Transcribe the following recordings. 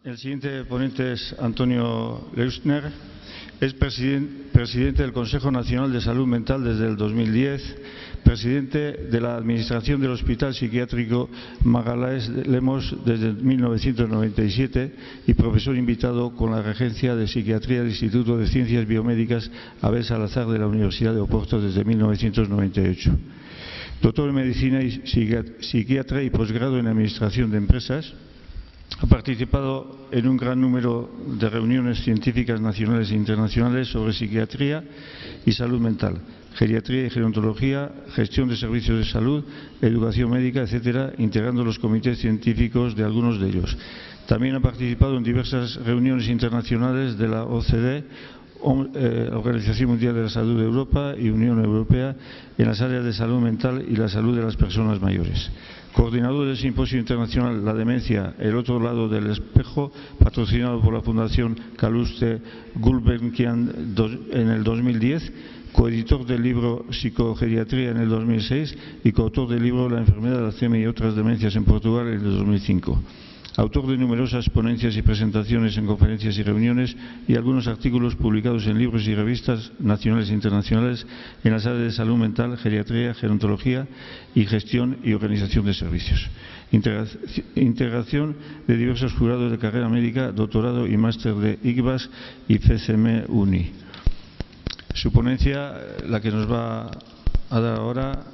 El siguiente ponente es Antonio Leuschner. Es presidente del Consejo Nacional de Salud Mental desde el 2010, presidente de la Administración del Hospital Psiquiátrico Magalhães Lemos desde 1997 y profesor invitado con la regencia de Psiquiatría del Instituto de Ciencias Biomédicas Abel Salazar de la Universidad de Oporto desde 1998. Doctor en Medicina y psiquiatra y posgrado en Administración de Empresas. Ha participado en un gran número de reuniones científicas nacionales e internacionales sobre psiquiatría y salud mental, geriatría y gerontología, gestión de servicios de salud, educación médica, etcétera, integrando los comités científicos de algunos de ellos. También ha participado en diversas reuniones internacionales de la OCDE, Organización Mundial de la Salud de Europa y Unión Europea en las áreas de salud mental y la salud de las personas mayores. Coordinador del Simposio Internacional La Demencia, el otro lado del espejo, patrocinado por la Fundación Calouste Gulbenkian en el 2010, coeditor del libro Psicogeriatría en el 2006 y coautor del libro La enfermedad de Alzheimer y otras demencias en Portugal en el 2005. Autor de numerosas ponencias y presentaciones en conferencias y reuniones y algunos artículos publicados en libros y revistas nacionales e internacionales en las áreas de salud mental, geriatría, gerontología y gestión y organización de servicios. Integración de diversos jurados de carrera médica, doctorado y máster de ICBAS y FCM Uni. Su ponencia, la que nos va a dar ahora,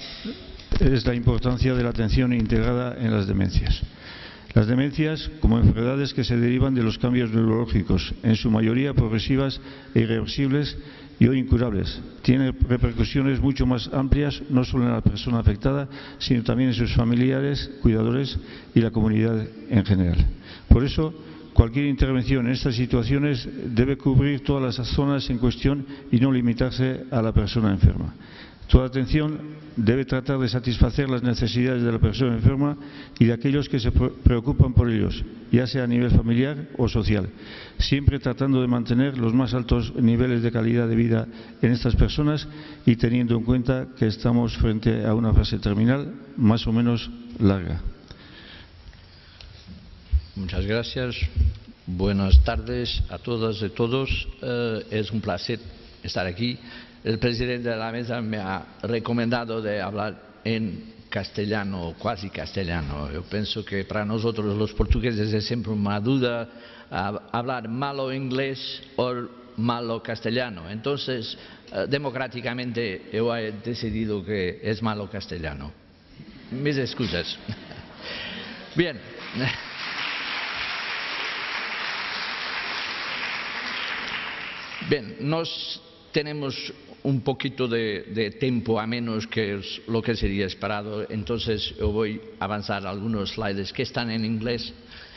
es la importancia de la atención integrada en las demencias. Las demencias, como enfermedades que se derivan de los cambios neurológicos, en su mayoría progresivas e irreversibles y o incurables, tienen repercusiones mucho más amplias, no solo en la persona afectada, sino también en sus familiares, cuidadores y la comunidad en general. Por eso, cualquier intervención en estas situaciones debe cubrir todas las zonas en cuestión y no limitarse a la persona enferma. Toda atención debe tratar de satisfacer las necesidades de la persona enferma y de aquellos que se preocupan por ellos, ya sea a nivel familiar o social, siempre tratando de mantener los más altos niveles de calidad de vida en estas personas y teniendo en cuenta que estamos frente a una fase terminal más o menos larga. Muchas gracias. Buenas tardes a todas y todos. Es un placer estar aquí. El presidente de la mesa me ha recomendado de hablar en castellano o cuasi castellano. Yo pienso que para nosotros los portugueses es siempre una duda hablar malo inglés o malo castellano. Entonces, democráticamente yo he decidido que es malo castellano. Mis excusas. Bien. Bien, tenemos un poquito de tiempo a menos que es lo que sería esperado, entonces yo voy a avanzar algunos slides que están en inglés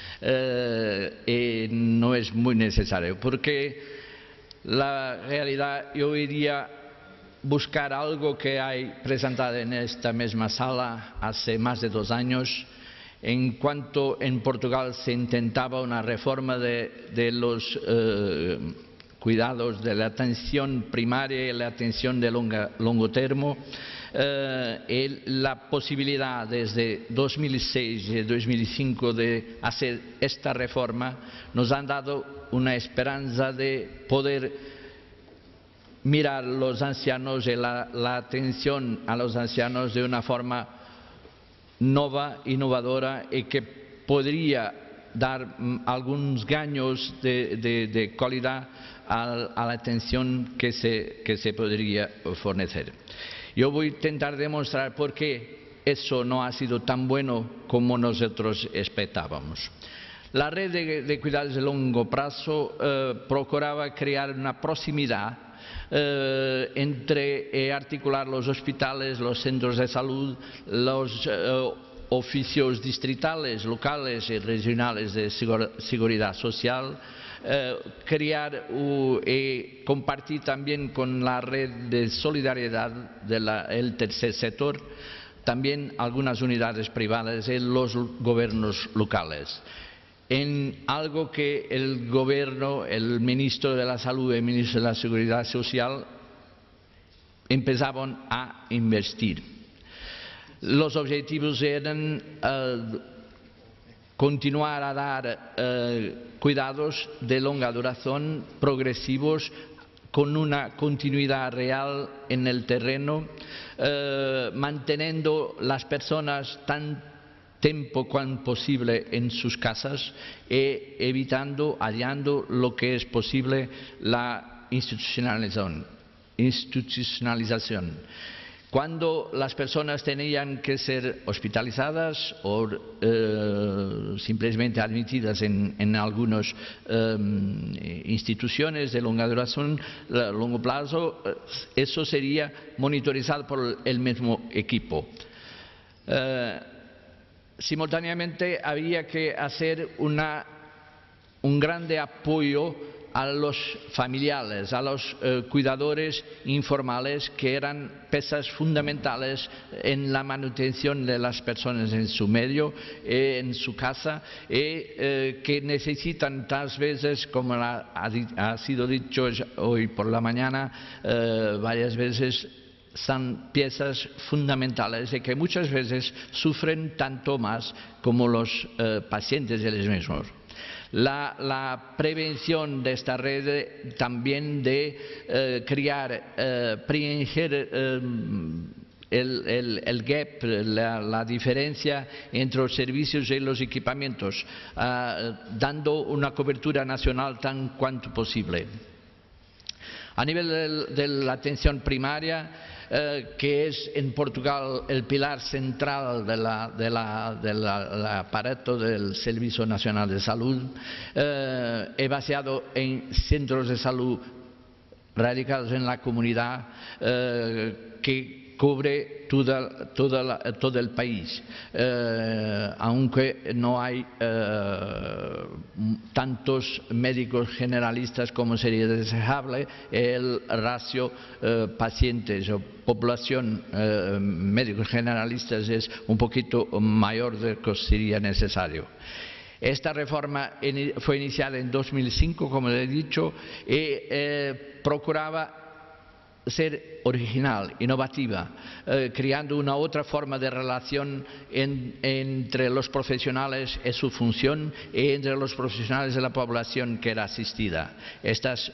y no es muy necesario porque la realidad yo iría buscar algo que hay presentado en esta misma sala hace más de 2 años en cuanto en Portugal se intentaba una reforma de los cuidados de la atención primaria y la atención de longo termo. La posibilidad desde 2006 y 2005 de hacer esta reforma nos han dado una esperanza de poder mirar a los ancianos y la atención a los ancianos de una forma nova, innovadora y que podría dar algunos gaños de calidad a la atención que se podría fornecer. Yo voy a intentar demostrar por qué eso no ha sido tan bueno como nosotros esperábamos. La red de cuidados de largo plazo procuraba crear una proximidad entre articular los hospitales, los centros de salud, los oficios distritales, locales y regionales de seguridad social, crear y compartir también con la red de solidaridad del tercer sector, también algunas unidades privadas y los gobiernos locales. En algo que el gobierno, el ministro de la Salud y el ministro de la Seguridad Social empezaban a invertir. Los objetivos eran continuar a dar cuidados de longa duración, progresivos, con una continuidad real en el terreno, manteniendo las personas tan tiempo cuanto posible en sus casas e evitando, hallando lo que es posible la institucionalización. Cuando las personas tenían que ser hospitalizadas o simplemente admitidas en algunas instituciones de longa duración, largo plazo, eso sería monitorizado por el mismo equipo. Simultáneamente había que hacer un grande apoyo a los familiares, a los cuidadores informales, que eran piezas fundamentales en la manutención de las personas en su medio, en su casa, que necesitan tantas veces, como ha sido dicho hoy por la mañana, varias veces, son piezas fundamentales y que muchas veces sufren tanto más como los pacientes ellos mismos. La prevención de esta red también de crear, el gap, la diferencia entre los servicios y los equipamientos, dando una cobertura nacional tan cuanto posible. A nivel de la atención primaria, que es en Portugal el pilar central del aparato del Servicio Nacional de Salud, es basado en centros de salud radicados en la comunidad, que cubre todo el país, aunque no hay tantos médicos generalistas como sería deseable. El ratio pacientes o población médicos generalistas es un poquito mayor de lo que sería necesario. Esta reforma fue iniciada en 2005, como le he dicho, y procuraba ser original, innovativa, creando una otra forma de relación entre los profesionales y su función, y entre los profesionales de la población que era asistida. Estos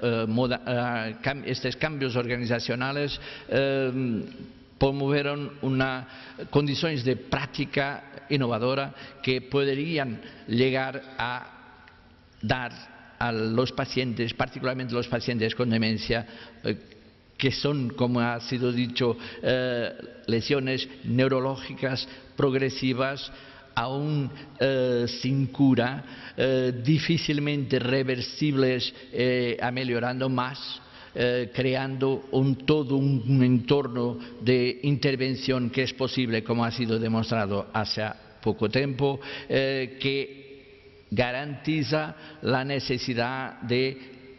cambios organizacionales promovieron condiciones de práctica innovadora que podrían llegar a dar a los pacientes, particularmente los pacientes con demencia, que son, como ha sido dicho, lesiones neurológicas progresivas, aún sin cura, difícilmente reversibles, mejorando más, creando todo un entorno de intervención que es posible, como ha sido demostrado hace poco tiempo, que garantiza la necesidad de,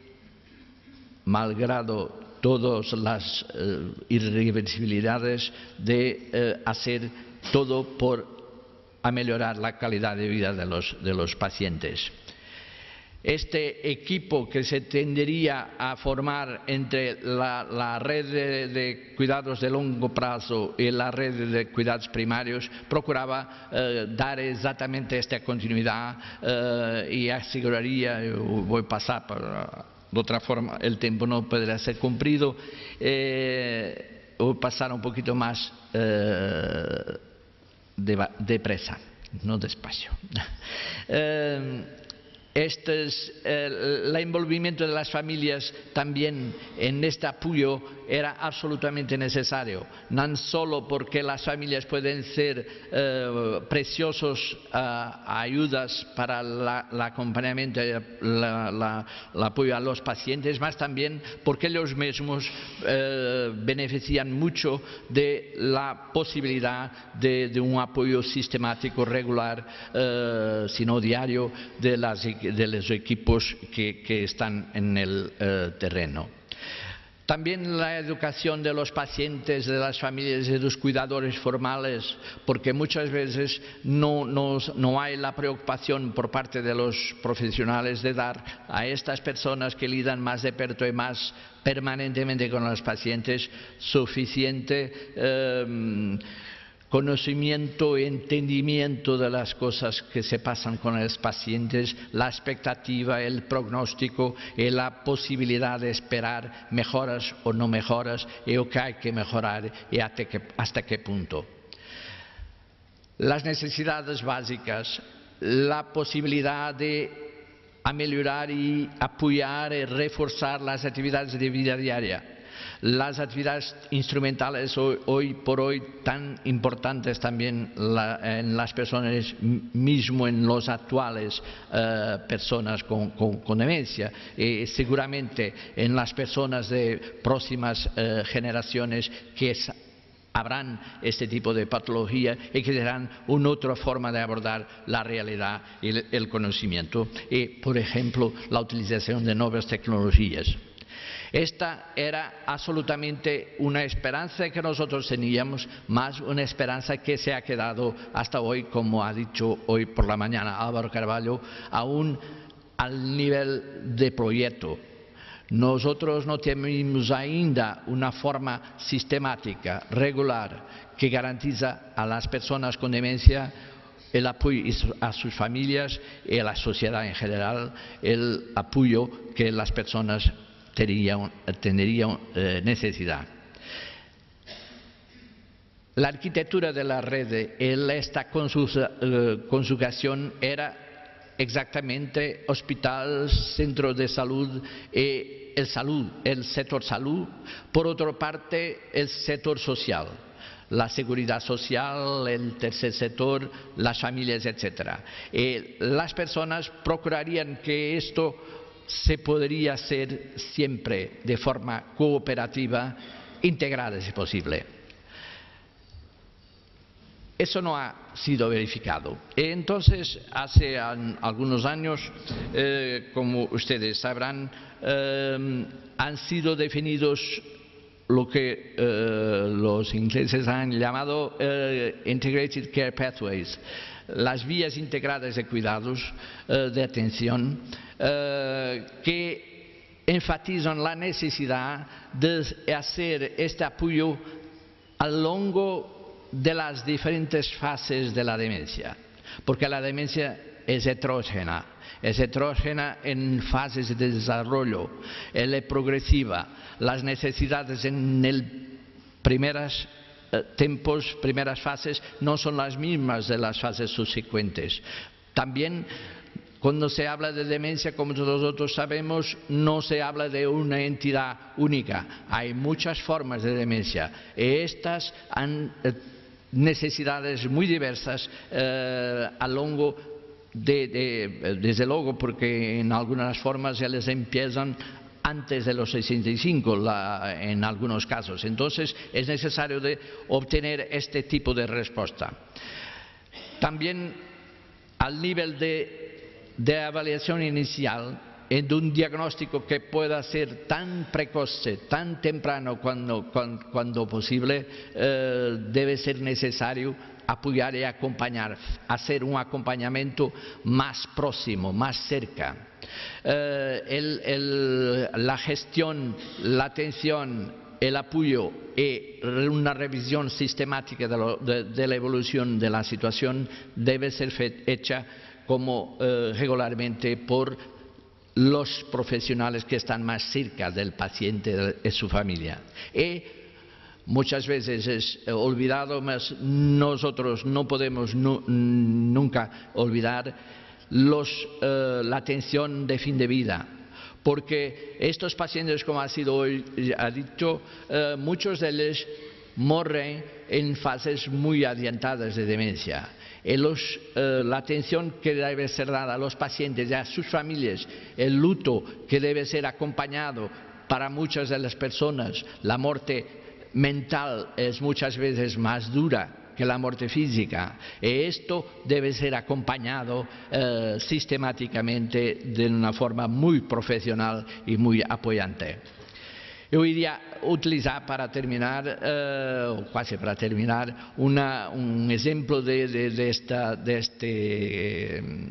malgrado todas las irreversibilidades, de hacer todo por mejorar la calidad de vida de los pacientes. Este equipo que se tendería a formar entre la red de cuidados de largo plazo y la red de cuidados primarios procuraba dar exactamente esta continuidad y aseguraría, voy a pasar de otra forma el tiempo no podrá ser cumplido, voy a pasar un poquito más depresa, no despacio. El envolvimiento de las familias también en este apoyo era absolutamente necesario, no solo porque las familias pueden ser preciosos ayudas para el acompañamiento y el apoyo a los pacientes, más también porque ellos mismos benefician mucho de la posibilidad de un apoyo sistemático, regular, si no diario, de los equipos que están en el terreno. También la educación de los pacientes, de las familias y de los cuidadores formales, porque muchas veces no hay la preocupación por parte de los profesionales de dar a estas personas que lidian más de perto y más permanentemente con los pacientes suficiente conocimiento y entendimiento de las cosas que se pasan con los pacientes, la expectativa, el pronóstico y la posibilidad de esperar mejoras o no mejoras y lo que hay que mejorar y hasta qué punto. Las necesidades básicas, la posibilidad de mejorar y apoyar y reforzar las actividades de vida diaria. Las actividades instrumentales hoy por hoy tan importantes también en las personas, mismo en los actuales personas con demencia, y seguramente en las personas de próximas generaciones que habrán este tipo de patología y que serán una otra forma de abordar la realidad y el conocimiento. Y, por ejemplo, la utilización de nuevas tecnologías. Esta era absolutamente una esperanza que nosotros teníamos, más una esperanza que se ha quedado hasta hoy, como ha dicho hoy por la mañana Álvaro Carvalho, aún al nivel de proyecto. Nosotros no tenemos ainda una forma sistemática, regular, que garantiza a las personas con demencia el apoyo a sus familias y a la sociedad en general, el apoyo que las personas tendrían necesidad. La arquitectura de la red, esta conjugación era exactamente hospital, centro de salud y el sector salud, por otra parte el sector social, la seguridad social, el tercer sector, las familias, etc. Las personas procurarían que esto se podría hacer siempre de forma cooperativa, integrada si posible. Eso no ha sido verificado. Entonces, hace algunos años, como ustedes sabrán, han sido definidos lo que los ingleses han llamado Integrated Care Pathways, las vías integradas de cuidados, de atención, que enfatizan la necesidad de hacer este apoyo a lo largo de las diferentes fases de la demencia, porque la demencia es heterógena en fases de desarrollo, es progresiva, las necesidades en primeras fases no son las mismas de las fases subsecuentes. También, cuando se habla de demencia, como nosotros sabemos, no se habla de una entidad única. Hay muchas formas de demencia y estas han necesidades muy diversas a lo largo desde luego, porque en algunas formas ya les empiezan antes de los 65 en algunos casos. Entonces es necesario obtener este tipo de respuesta. También al nivel de evaluación inicial, en un diagnóstico que pueda ser tan precoce, tan temprano cuando posible, debe ser necesario apoyar y acompañar, hacer un acompañamiento más próximo, más cerca. La gestión, la atención, el apoyo y una revisión sistemática de la evolución de la situación debe ser hecha como regularmente por los profesionales que están más cerca del paciente y su familia. Y muchas veces es olvidado, mas nosotros no podemos nunca olvidar la atención de fin de vida, porque estos pacientes, como ha sido hoy dicho, muchos de ellos mueren en fases muy adiantadas de demencia. La atención que debe ser dada a los pacientes y a sus familias, el luto que debe ser acompañado para muchas de las personas, la muerte mental es muchas veces más dura que la muerte física, y esto debe ser acompañado sistemáticamente de una forma muy profesional y muy apoyante. Yo iría a utilizar para terminar, o casi para terminar, un ejemplo de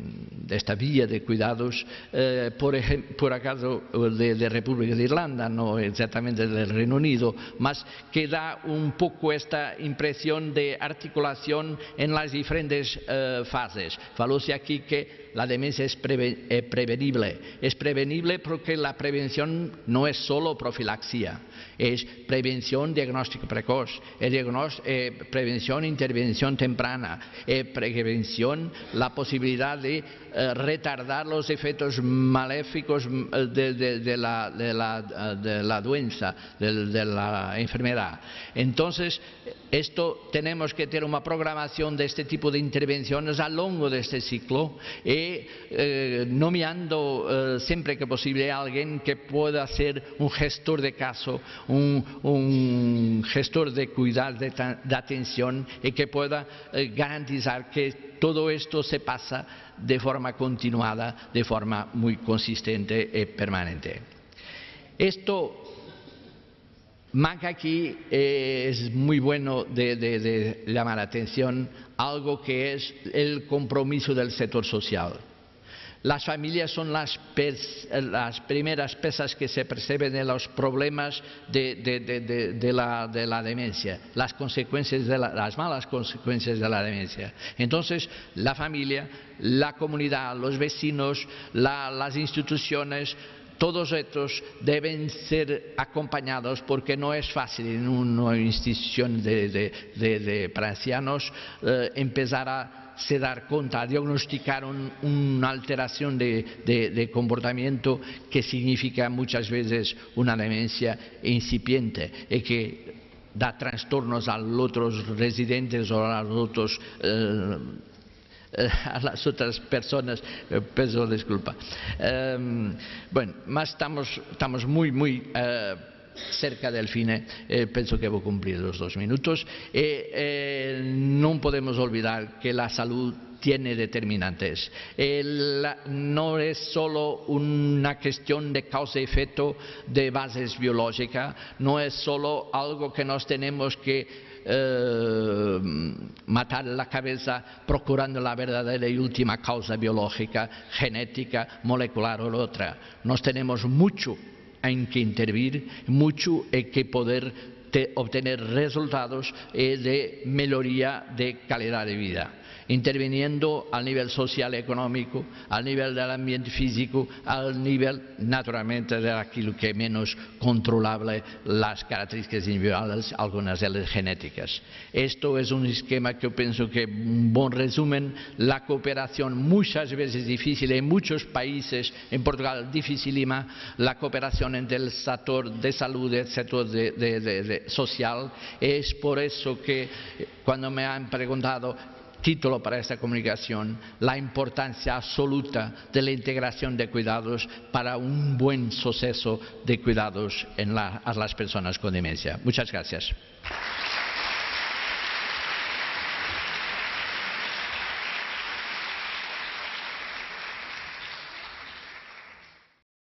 esta vía de cuidados, por acaso de República de Irlanda, no exactamente del Reino Unido, mas que da un poco esta impresión de articulación en las diferentes fases. Falóse aquí que la demencia es prevenible. Es prevenible porque la prevención no es solo profilaxia, es prevención, diagnóstico precoz, prevención, intervención temprana, prevención, la posibilidad de retardar los efectos maléficos de la doença, de la enfermedad. Entonces, esto tenemos que tener una programación de este tipo de intervenciones a lo largo de este ciclo y nomeando siempre que posible a alguien que pueda ser un gestor de caso, un gestor de cuidado, de atención y que pueda garantizar que todo esto se pasa de forma continuada, de forma muy consistente y permanente. Esto manca aquí, es muy bueno de llamar la atención, algo que es el compromiso del sector social. Las familias son las primeras piezas que se perciben de los problemas de la demencia, las malas consecuencias de la demencia. Entonces, la familia, la comunidad, los vecinos, las instituciones, todos estos deben ser acompañados porque no es fácil en una institución para ancianos empezar a se dar cuenta, a diagnosticar una alteración de comportamiento que significa muchas veces una demencia incipiente y que da trastornos a los otros residentes o a los otros a las otras personas, peço disculpa. Bueno, mas estamos muy cerca del fin, pienso que voy a cumplir los 2 minutos. No podemos olvidar que la salud tiene determinantes. No es solo una cuestión de causa y efecto de bases biológicas, no es solo algo que nos tenemos que matar la cabeza procurando la verdadera y última causa biológica, genética, molecular o otra. Nos tenemos mucho en que intervenir, mucho en que poder obtener resultados de mejoría de calidad de vida, interviniendo al nivel social y económico, al nivel del ambiente físico, al nivel naturalmente de aquello que es menos controlable, las características individuales, algunas de las genéticas. Esto es un esquema que yo pienso que un buen resumen, la cooperación muchas veces difícil en muchos países, en Portugal dificilísima, la cooperación entre el sector de salud y el sector social. Es por eso que cuando me han preguntado título para esta comunicación, la importancia absoluta de la integración de cuidados para un buen suceso de cuidados a las personas con demencia. Muchas gracias.